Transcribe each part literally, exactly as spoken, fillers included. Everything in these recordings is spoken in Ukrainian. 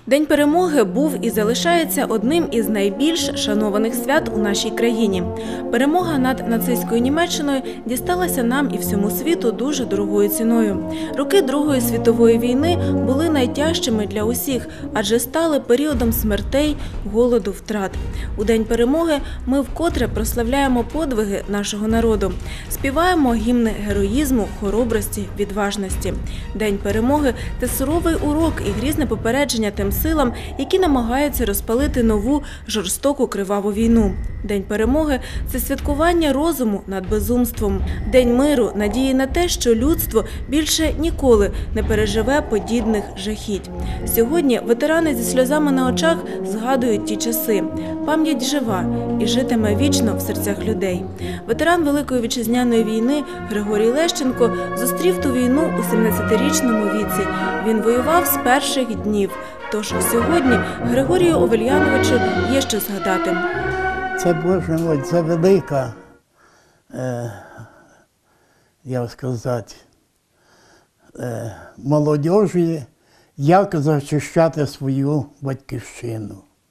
День перемоги був і залишається одним із найбільш шанованих свят у нашій країні. Перемога над нацистською Німеччиною дісталася нам і всьому світу дуже дорогою ціною. Роки Другої світової війни були найтяжчими для усіх, адже стали періодом смертей, голоду, втрат. У День перемоги ми вкотре прославляємо подвиги нашого народу. Співаємо гімни героїзму, хоробрості, відважності. День перемоги – це суровий урок і грізне попередження тим силам, які намагаються розпалити нову, жорстоку, криваву війну. День перемоги – це святкування розуму над безумством. День миру, надії на те, що людство більше ніколи не переживе подібних жахіть. Сьогодні ветерани зі сльозами на очах згадують ті часи. Пам'ять жива і житиме вічно в серцях людей. Ветеран Великої Вітчизняної війни Григорій Лещенко зустрів ту війну у сімнадцятирічному віці. Він воював з перших днів. Тож сьогодні Григорію Омельяновичу є що згадати. Це, Боже мой, це велика, е, як сказати, е, молодіжі, як захищати свою батьківщину.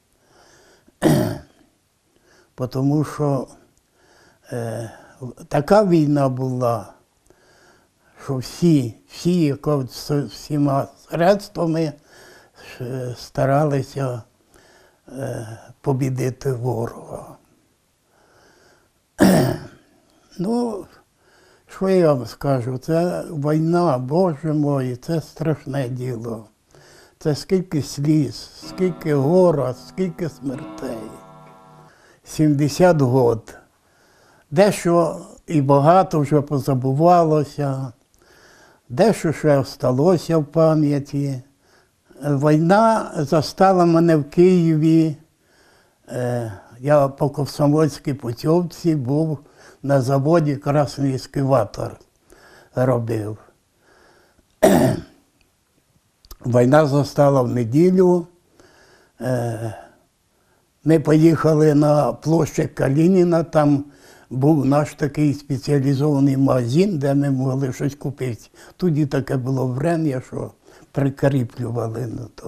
Тому що е, така війна була, що всі, всі всіма средствами старалися е, побідити ворога. Ну, що я вам скажу, це війна, Боже мой, це страшне діло. Це скільки сліз, скільки гора, скільки смертей. сімдесят років. Дещо і багато вже позабувалося, дещо ще залишилося в пам'яті. Війна застала мене в Києві. Я по Комсомольській путівці був на заводі «Красний ескаватор» робив. Війна застала в неділю. Ми поїхали на площу Калініна, там був наш такий спеціалізований магазин, де ми могли щось купити. Тоді таке було время, що прикріплювали на то.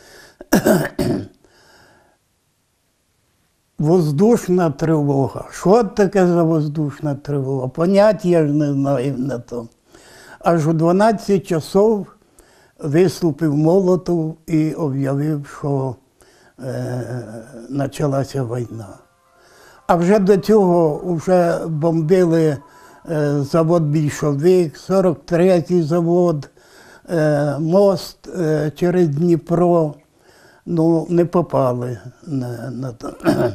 Воздушна тривога. Що таке за воздушна тривога? Поняття я ж не знаю на то. Аж у дванадцять часов виступив Молотов і об'явив, що е, почалася війна. А вже до цього вже бомбили е, завод «Більшовик», сорок третій завод, е, мост е, через Дніпро. Ну, не попали на, на то.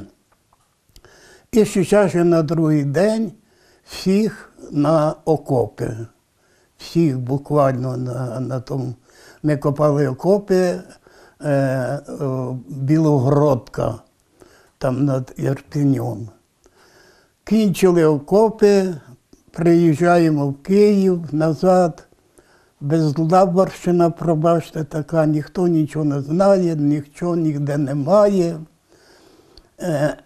І ще ще на другий день всіх на окопи. Всіх буквально на, на тому. Ми копали окопи е, Білогородка, там над Ірпінем. Кінчили окопи, приїжджаємо в Київ назад. Безлабарщина, пробачте, така, ніхто нічого не знає, нічого ніде немає. Е,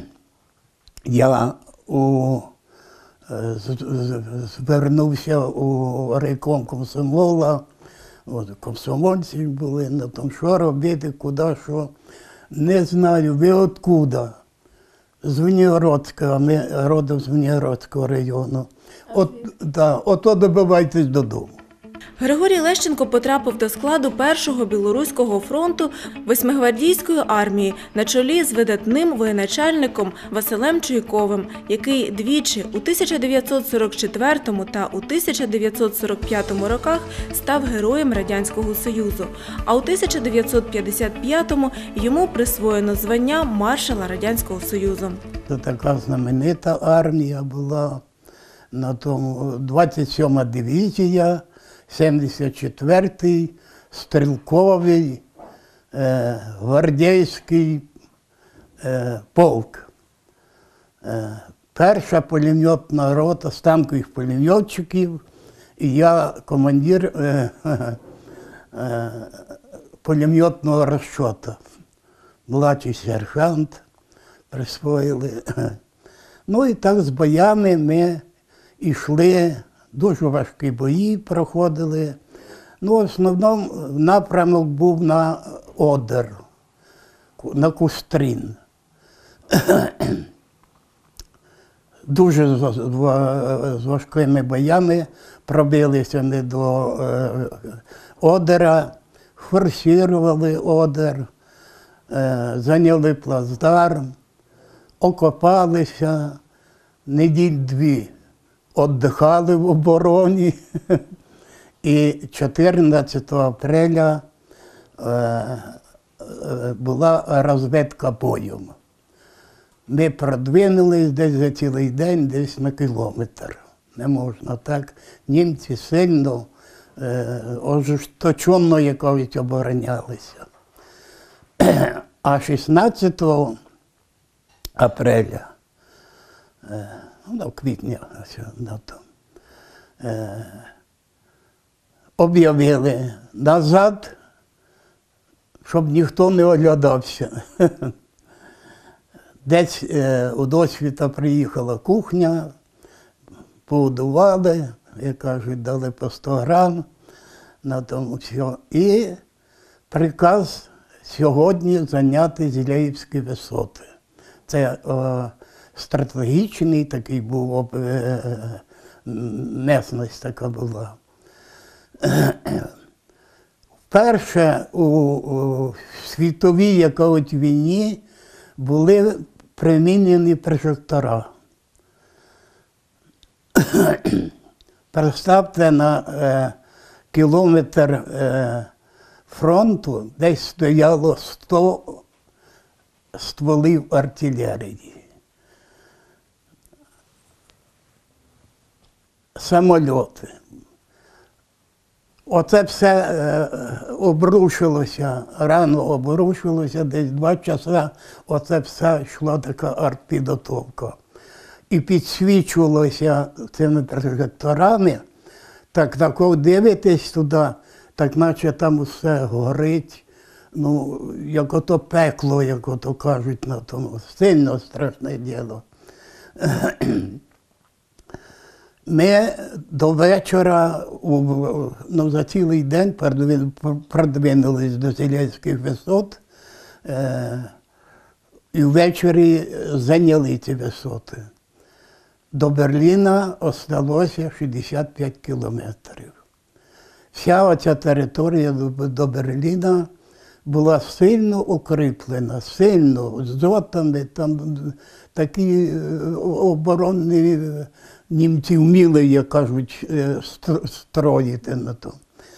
я у, з, з, звернувся у райком комсомола, от, комсомольці були, на тому, що робити, куди, що. Не знаю, ви откуда? З Звенигородського, ми родом з Звенигородського району. От, да, ото добивайтесь додому. Григорій Лещенко потрапив до складу Першого білоруського фронту Восьмигвардійської армії на чолі з видатним воєначальником Василем Чуйковим, який двічі у тисяча дев'ятсот сорок четвертому та у тисяча дев'ятсот сорок п'ятому роках став Героєм Радянського Союзу, а у тисяча дев'ятсот п'ятдесят п'ятому йому присвоєно звання маршала Радянського Союзу. Це така знаменита армія була, на тому двадцять сьома дивізія, сімдесят четвертий стрілковий е, гвардійський е, полк. Е, перша пулеметна рота з танкових пулеметчиків, і я командир е, е, пулеметного розчету. Младший сержант присвоїли. Ну і так з боями ми йшли. Дуже важкі бої проходили. Ну, в основному напрямок був на Одер, на Кустрін. Дуже з, з важкими боями пробилися ми до е, Одера, форсували Одер, е, зайняли плацдарм, окопалися, неділь дві віддихали в обороні. І чотирнадцятого апреля е, е, була розвідка боєм. Ми продвинулись десь за цілий день, десь на кілометр. Не можна так. Німці сильно, е, ожесточено якось оборонялися. А шістнадцятого апреля, е, ну, квітня, на то, е, об'явили назад, щоб ніхто не оглядався. Десь е, у досвіта приїхала кухня, поудували, як кажуть, дали по сто грам на тому все. І приказ сьогодні зайняти Зіляївські висоти. Це е, стратегічний такий був, е, місцевість така була. Вперше у, у світовій якоїсь війні були примінені прожектора. Представте, на е, кілометр е, фронту десь стояло сто стволів артилерії. Самольоти. Оце все е, обрушилося, рано обрушилося, десь два часа, оце все йшла така артпідготовка. І підсвічувалося цими прожекторами, так тако дивитесь туди, так наче там все горить, ну, як ото пекло, як ото кажуть на тому, сильно страшне діло. Ми до вечора, ну, за цілий день продвинулись до Зіляївських висот, е, і ввечері зайняли ці висоти. До Берліна залишилося шістдесят п'ять кілометрів. Вся оця територія до Берліна була сильно укріплена, сильно, з зотами, там такі оборонні німці вміли, як кажуть, строїти на то.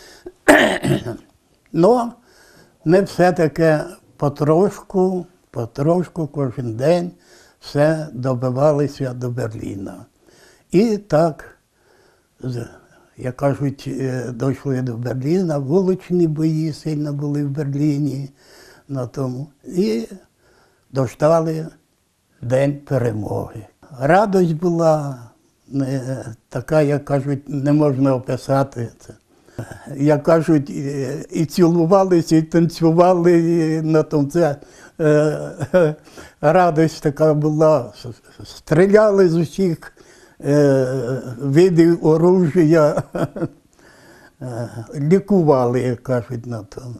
Но ми все-таки потрошку, потрошку, кожен день все добивалися до Берліна. І так, як кажуть, дійшли до Берліна, вуличні бої сильно були в Берліні на тому. І дождали День перемоги. Радость була не, така, як кажуть, не можна описати це. Як кажуть, і цілувалися, і танцювали, і на тому це е, радость така була. Стріляли з усіх е, видів оружия, е, лікували, як кажуть, на тому.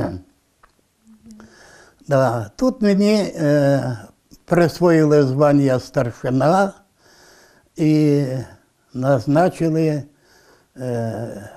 Да. Тут мені е, присвоїли звання старшина і назначили е,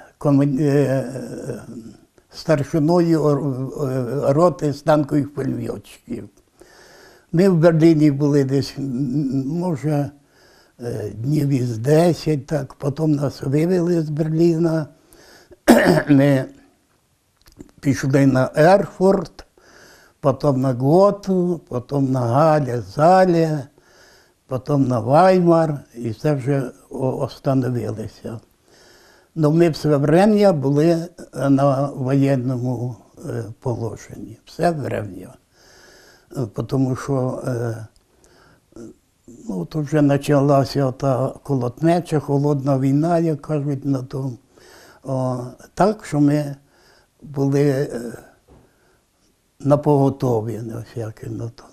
старшиною роти станкових пулеметчиків. Ми в Берліні були десь, може, днів із десять, так. Потім нас вивели з Берліна. Ми пішли на Ерфурт, потім на Готу, потім на Галя, Заля, потім на Ваймар, і це вже остановилися. Но ми все время були на воєнному положенні, все время. Тому що ну, тут вже почалася та колотнеча, холодна війна, як кажуть, на тому. О, так, що ми були на поготові, на всяке, на тому.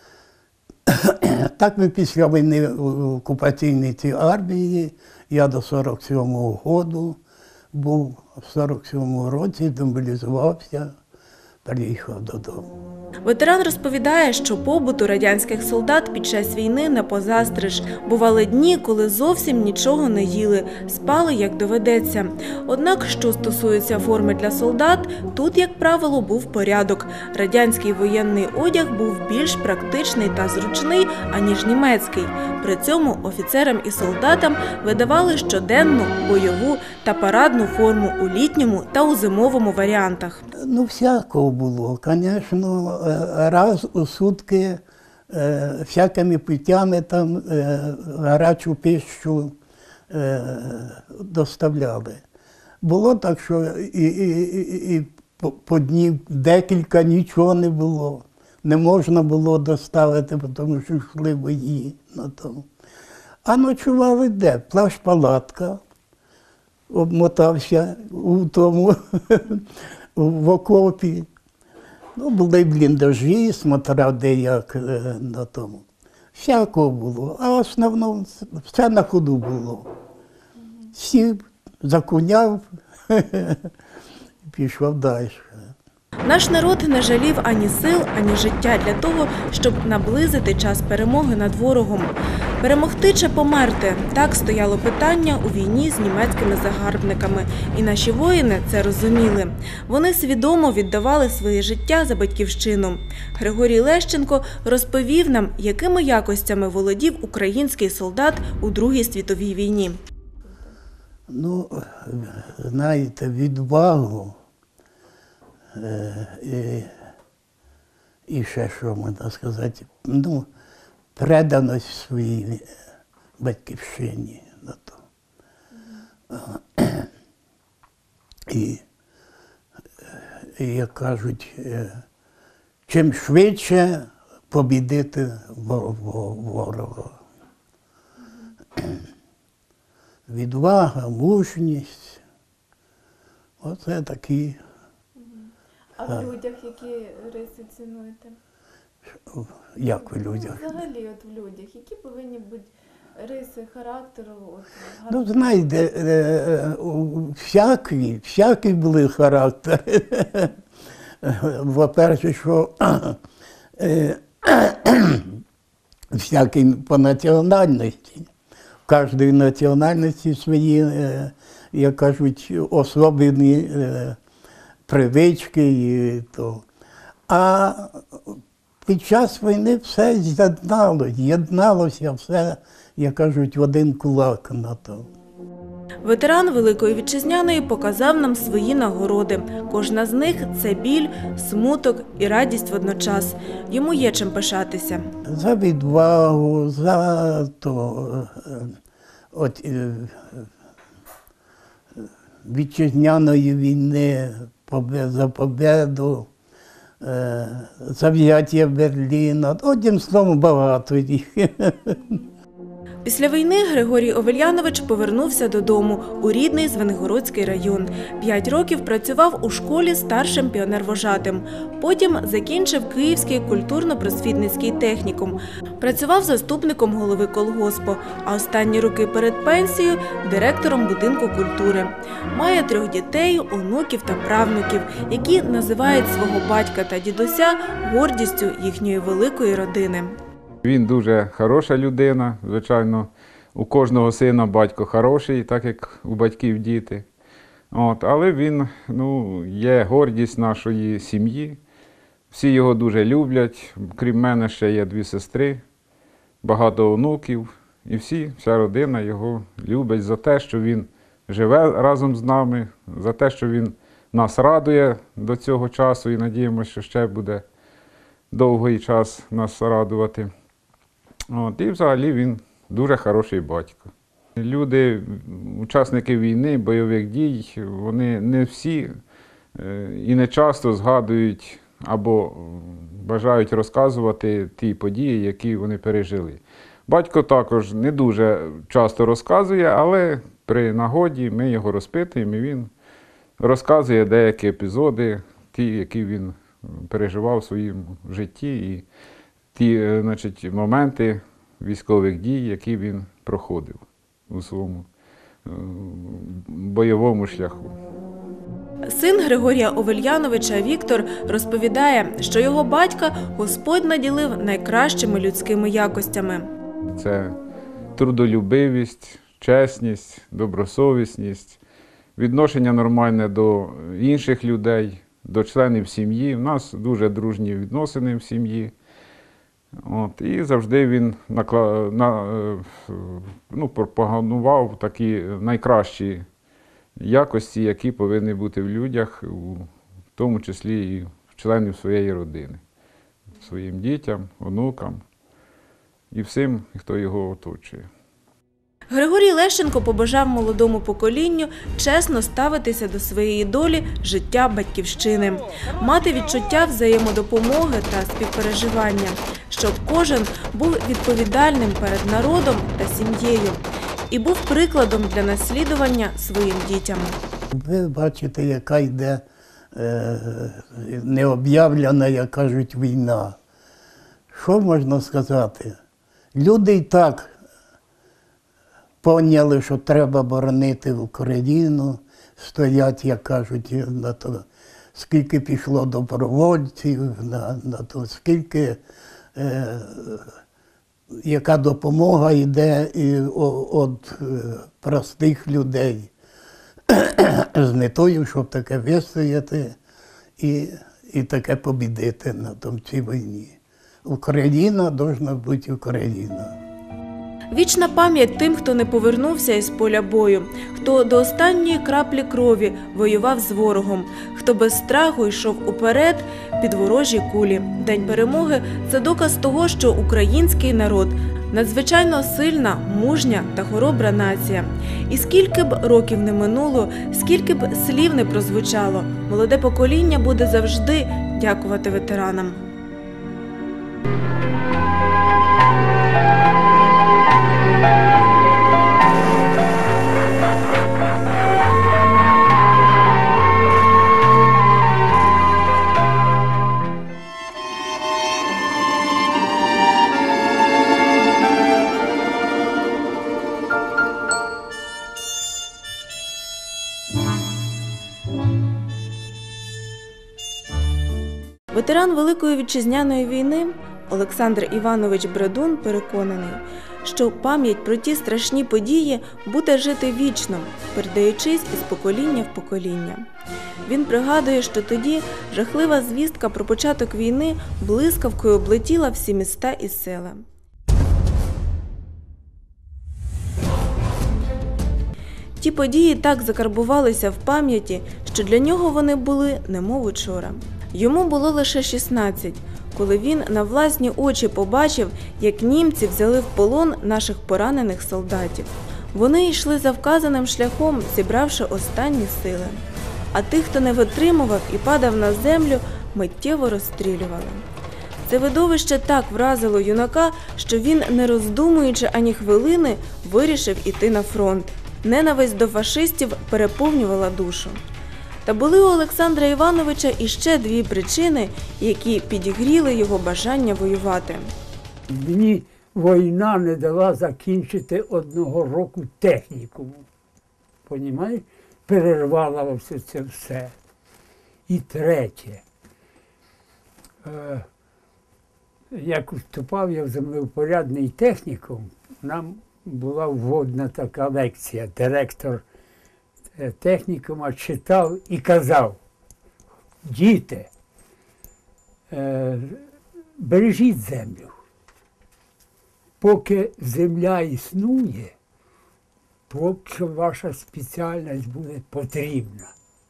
Так ми після війни в окупаційній цій армії, я до сорок сьомого року був, в сорок сьомому році демобілізувався, приїхав додому. Ветеран розповідає, що побуту радянських солдат під час війни не позастриш. Бували дні, коли зовсім нічого не їли, спали як доведеться. Однак, що стосується форми для солдат, тут, як правило, був порядок. Радянський воєнний одяг був більш практичний та зручний, аніж німецький. При цьому офіцерам і солдатам видавали щоденну, бойову та парадну форму у літньому та у зимовому варіантах. Ну, всякого було. Звісно, раз у сутки е, всякими путями там е, гарячу пищу е, доставляли. Було так, що і, і, і, і по, по днів декілька нічого не було. Не можна було доставити, тому що йшли бої на тому. А ночували де? Плащ-палатка, обмотався у тому, в окопі. Ну, були бліндажі, смотря де як на тому. Всякого було, а в основному все на ходу було. Сів, закуняв, пішов далі. Наш народ не жалів ані сил, ані життя для того, щоб наблизити час перемоги над ворогом. Перемогти чи померти – так стояло питання у війні з німецькими загарбниками. І наші воїни це розуміли. Вони свідомо віддавали своє життя за батьківщину. Григорій Лещенко розповів нам, якими якостями володів український солдат у Другій світовій війні. Ну, знаєте, відвагу і, і ще що можна сказати, ну, преданість своїй батьківщині. І, і, як кажуть, чим швидше побідити ворога. Відвага, мужність. Оце такі. А в людях які риси цінуєте? Як в людях? Взагалі, от в людях, які повинні бути риси характеру? От, Ну, знаєте, всякі, всякі були характери. По-перше, що всякі по національності. В кожній національності свої, як кажуть, особливі привички. І то. А під час війни все з'єдналося, з'єдналося все, як кажуть, в один кулак на то. Ветеран Великої Вітчизняної показав нам свої нагороди. Кожна з них – це біль, смуток і радість водночас. Йому є чим пишатися. За відвагу, за то, от, вітчизняної війни, за победу, за взяття Берліна. Одним словом, багато їх. Після війни Григорій Овельянович повернувся додому у рідний Звенигородський район. П'ять років працював у школі старшим піонервожатим. Потім закінчив Київський культурно-просвітницький технікум. Працював заступником голови колгоспу, а останні роки перед пенсією – директором будинку культури. Має трьох дітей, онуків та правнуків, які називають свого батька та дідуся гордістю їхньої великої родини. Він дуже хороша людина, звичайно, у кожного сина батько хороший, так як у батьків діти. От, але він, ну, є гордість нашої сім'ї, всі його дуже люблять, крім мене ще є дві сестри, багато онуків, і всі, вся родина його любить за те, що він живе разом з нами, за те, що він нас радує до цього часу і надіємося, що ще буде довгий час нас радувати. От, і взагалі він дуже хороший батько. Люди, учасники війни, бойових дій, вони не всі і не часто згадують або бажають розказувати ті події, які вони пережили. Батько також не дуже часто розказує, але при нагоді ми його розпитуємо, і він розказує деякі епізоди, ті, які він переживав у своєму житті, і ті, значить, моменти військових дій, які він проходив у своєму бойовому шляху. Син Григорія Овельяновича Віктор розповідає, що його батька Господь наділив найкращими людськими якостями. Це трудолюбивість, чесність, добросовісність, відношення нормальне до інших людей, до членів сім'ї. У нас дуже дружні відносини в сім'ї. От, і завжди він накла... на... ну, пропагандував такі найкращі якості, які повинні бути в людях, в тому числі і в членів своєї родини, своїм дітям, онукам і всім, хто його оточує. Григорій Лещенко побажав молодому поколінню чесно ставитися до своєї долі життя батьківщини, мати відчуття взаємодопомоги та співпереживання, щоб кожен був відповідальним перед народом та сім'єю і був прикладом для наслідування своїм дітям. Ви бачите, яка йде е, необ'явлена, як кажуть, війна. Що можна сказати? Люди і так поняли, що треба боронити Україну, стоять, як кажуть, на то, скільки пішло добровольців, на, на то, скільки, е, яка допомога йде від простих людей з метою, щоб таке вистояти і, і таке побідити на тому цій війні. Україна повинна бути Україна. Вічна пам'ять тим, хто не повернувся із поля бою, хто до останньої краплі крові воював з ворогом, хто без страху йшов уперед під ворожі кулі. День перемоги – це доказ того, що український народ – надзвичайно сильна, мужня та хоробра нація. І скільки б років не минуло, скільки б слів не прозвучало, молоде покоління буде завжди дякувати ветеранам. Ветеран Великої Вітчизняної війни Олександр Іванович Бредун переконаний, що пам'ять про ті страшні події буде жити вічно, передаючись із покоління в покоління. Він пригадує, що тоді жахлива звістка про початок війни блискавкою облетіла всі міста і села. Ті події так закарбувалися в пам'яті, що для нього вони були немов учора. Йому було лише шістнадцять, коли він на власні очі побачив, як німці взяли в полон наших поранених солдатів. Вони йшли за вказаним шляхом, зібравши останні сили. А тих, хто не витримував і падав на землю, миттєво розстрілювали. Це видовище так вразило юнака, що він, не роздумуючи ані хвилини, вирішив іти на фронт. Ненависть до фашистів переповнювала душу. Та були у Олександра Івановича іще дві причини, які підігріли його бажання воювати. Мені війна не дала закінчити одного року технікуму. Понімаєш? Перервала все це все. І третє. Е, як вступав я в землевпорядний технікум, нам була вводна така лекція. Директор технікума читав і казав: діти, е, бережіть землю. Поки земля існує, поки ваша спеціальність буде потрібна.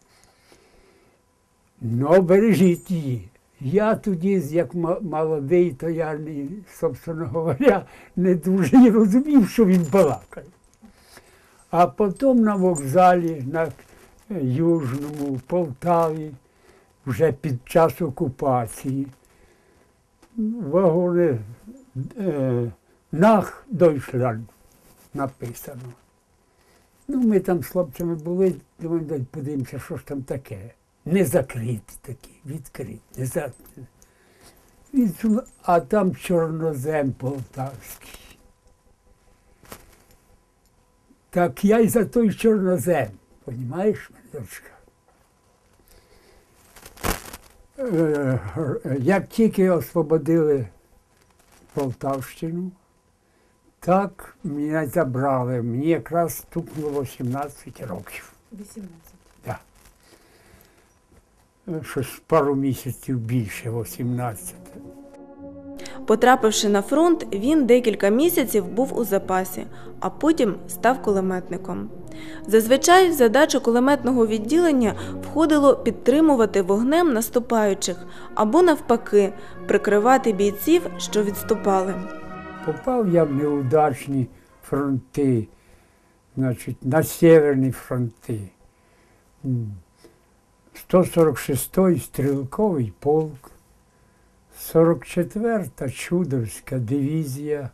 Ну, бережіть її. Я тоді, як молодий, то я, собственно говоря, не дуже й розумів, що він балакає. А потім на вокзалі, на Южному, в Полтаві, вже під час окупації, вагони е, «Nach Deutschland» написано. Ну, ми там з хлопцями були, думаємо, подивимося, що ж там таке. Не закриті такі, відкриті, не закриті. А там чорнозем полтавський. Так я й за той чорнозем, понімаєш, дочка? е, як тільки освободили Полтавщину, так мене забрали. Мені якраз стукнуло сімнадцять років. вісімнадцять. Да. Щось пару місяців більше, вісімнадцять. Потрапивши на фронт, він декілька місяців був у запасі, а потім став кулеметником. Зазвичай в задачу кулеметного відділення входило підтримувати вогнем наступаючих або навпаки прикривати бійців, що відступали. Попав я в неудачні фронти, значить, на северні фронти. сто сорок шостий стрілковий полк, сорок четверта Чудовська дивізія.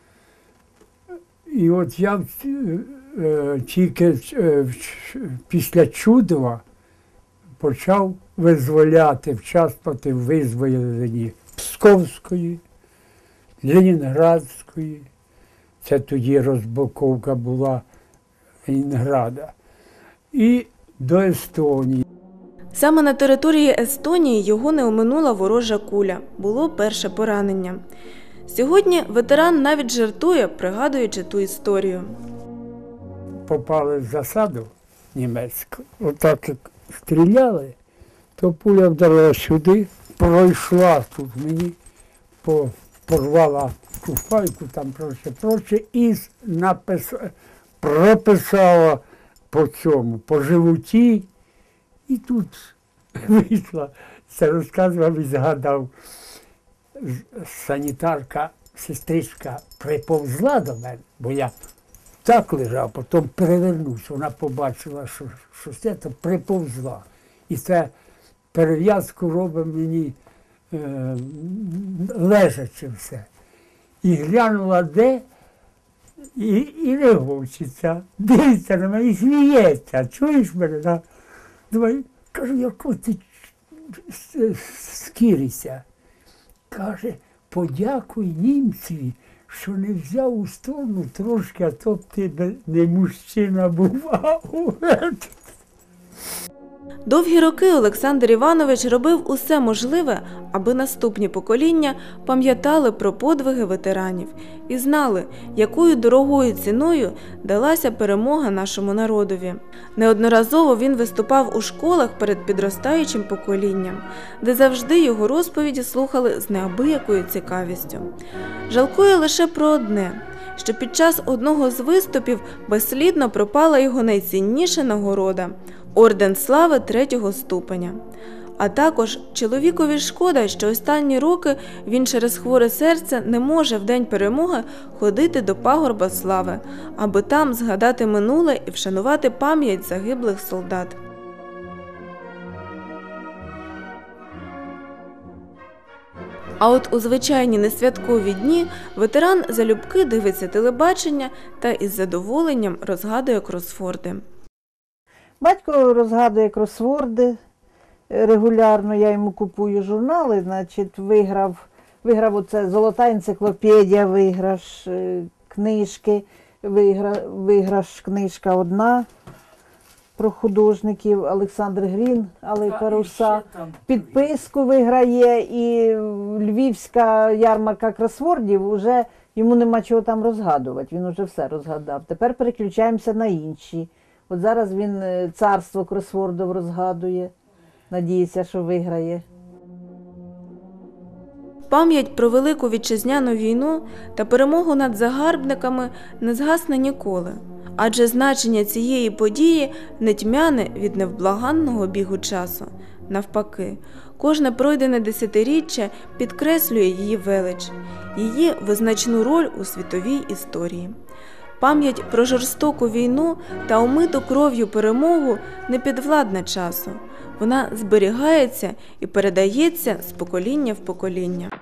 І от я е, тільки е, після Чудова почав визволяти, вчаствувати в визволенні Псковської, Ленінградської. Це тоді розблоковка була Ленінграда. І до Естонії. Саме на території Естонії його не оминула ворожа куля. Було перше поранення. Сьогодні ветеран навіть жартує, пригадуючи ту історію. Попали в засаду німецьку. Отак як стріляли, то пуля вдарила сюди, пройшла тут мені, порвала куфайку, там проче, проче, і напис... прописала по цьому, по животі. І тут вийшла, це розказував і згадав, санітарка, сестричка приповзла до мене, бо я так лежав, потім перевернувся, вона побачила, що, що це, то приповзла. І це перев'язку робить мені е, лежачи все. І глянула де, і, і регочеться, дивиться на мене і сміється, чуєш мене? Да? Думаю, кажу, яко ти скірися. Каже, подякуй німцеві, що не взяв у сторону трошки, а то б ти не мужчина був, а увечері. Довгі роки Олександр Іванович робив усе можливе, аби наступні покоління пам'ятали про подвиги ветеранів і знали, якою дорогою ціною далася перемога нашому народові. Неодноразово він виступав у школах перед підростаючим поколінням, де завжди його розповіді слухали з неабиякою цікавістю. Жалкує лише про одне – що під час одного з виступів безслідно пропала його найцінніша нагорода – орден слави третього ступеня. А також чоловікові шкода, що останні роки він через хворе серце не може в день перемоги ходити до пагорба слави, аби там згадати минуле і вшанувати пам'ять загиблих солдат. А от у звичайні несвяткові дні ветеран залюбки дивиться телебачення та із задоволенням розгадує кросворди. Батько розгадує кросворди регулярно, я йому купую журнали, значить, виграв, виграв оце «Золота енциклопедія», виграш, книжки, вигра, виграш книжка одна про художників, Олександр Грін, Алейка Руса. Підписку виграє, і львівська ярмарка кросвордів, вже йому нема чого там розгадувати, він вже все розгадав. Тепер переключаємося на інші. От зараз він царство кросвордів розгадує, надіється, що виграє. Пам'ять про Велику Вітчизняну війну та перемогу над загарбниками не згасне ніколи, адже значення цієї події не тьмяне від невблаганного бігу часу. Навпаки, кожне пройдене десятиріччя підкреслює її велич, її визначну роль у світовій історії. Пам'ять про жорстоку війну та омиту кров'ю перемогу не підвладна часу. Вона зберігається і передається з покоління в покоління.